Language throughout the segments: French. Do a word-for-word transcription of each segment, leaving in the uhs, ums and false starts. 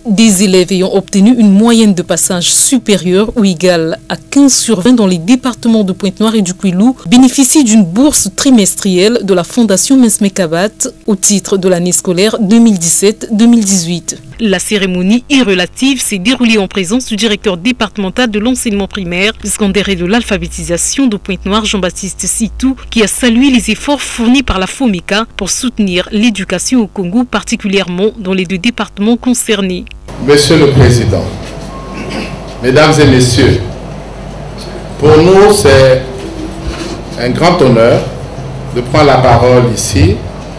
Des élèves ayant obtenu une moyenne de passage supérieure ou égale à quinze sur vingt dans les départements de Pointe-Noire et du Kouilou bénéficient d'une bourse trimestrielle de la Fondation Mesmé-Kabat au titre de l'année scolaire deux mille dix-sept deux mille dix-huit. La cérémonie irrelative s'est déroulée en présence du directeur départemental de l'enseignement primaire, secondaire et de l'alphabétisation de Pointe-Noire, Jean-Baptiste Sitou, qui a salué les efforts fournis par la FOMECA pour soutenir l'éducation au Congo, particulièrement dans les deux départements concernés. Monsieur le Président, Mesdames et Messieurs, pour nous c'est un grand honneur de prendre la parole ici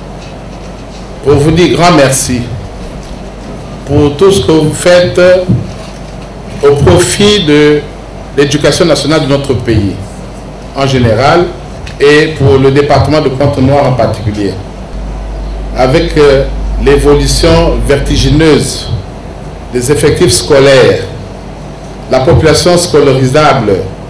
pour vous dire grand merci pour tout ce que vous faites au profit de l'éducation nationale de notre pays en général et pour le département de Pointe-Noire en particulier. Avec l'évolution vertigineuse des effectifs scolaires, la population scolarisable,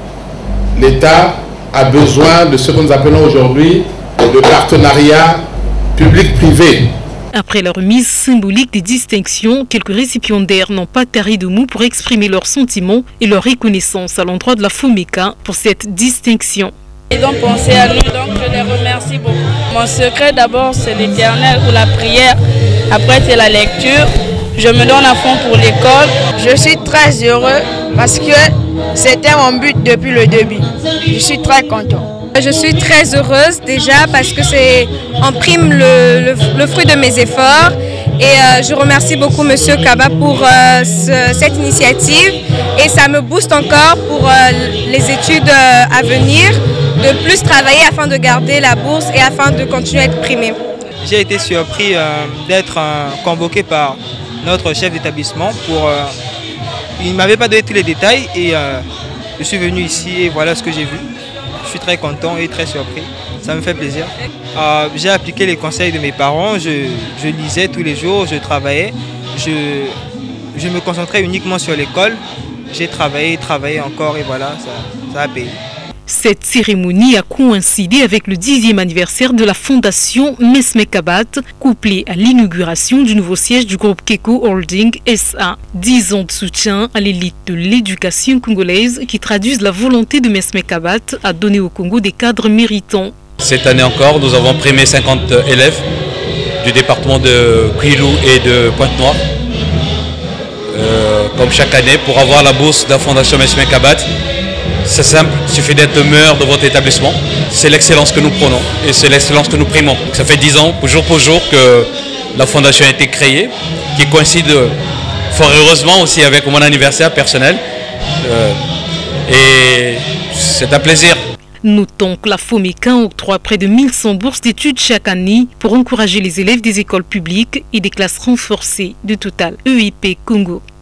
l'État a besoin de ce que nous appelons aujourd'hui le partenariat public-privé. Après la remise symbolique des distinctions, quelques récipiendaires n'ont pas tari de mots pour exprimer leurs sentiments et leur reconnaissance à l'endroit de la FOMECA pour cette distinction. Ils ont pensé à nous, donc je les remercie beaucoup. Mon secret d'abord c'est l'Éternel ou la prière, après c'est la lecture. Je me donne à fond pour l'école. Je suis très heureux parce que c'était mon but depuis le début. Je suis très content. Je suis très heureuse déjà parce que c'est en prime le, le, le fruit de mes efforts. Et euh, je remercie beaucoup Monsieur Kaba pour euh, ce, cette initiative. Et ça me booste encore pour euh, les études euh, à venir, de plus travailler afin de garder la bourse et afin de continuer à être primé. J'ai été surpris euh, d'être euh, convoqué par notre chef d'établissement pour... Euh, il ne m'avait pas donné tous les détails et euh, je suis venu ici et voilà ce que j'ai vu. Je suis très content et très surpris, ça me fait plaisir. Euh, j'ai appliqué les conseils de mes parents, je, je lisais tous les jours, je travaillais, je, je me concentrais uniquement sur l'école. J'ai travaillé, travaillé encore et voilà, ça, ça a payé. Cette cérémonie a coïncidé avec le dixième anniversaire de la fondation Mesmé-Kabat, couplée à l'inauguration du nouveau siège du groupe Keko Holding S A. Dix ans de soutien à l'élite de l'éducation congolaise qui traduisent la volonté de Mesmé-Kabat à donner au Congo des cadres méritants. Cette année encore, nous avons primé cinquante élèves du département de Kouilou et de Pointe-Noire. Euh, comme chaque année, pour avoir la bourse de la fondation Mesmé-Kabat. C'est simple, il suffit d'être meilleur de votre établissement. C'est l'excellence que nous prenons et c'est l'excellence que nous primons. Ça fait dix ans, jour pour jour, que la fondation a été créée, qui coïncide fort heureusement aussi avec mon anniversaire personnel. Euh, et c'est un plaisir. Notons que la FOMECA octroie près de mille cent bourses d'études chaque année pour encourager les élèves des écoles publiques et des classes renforcées de Total E I P Congo.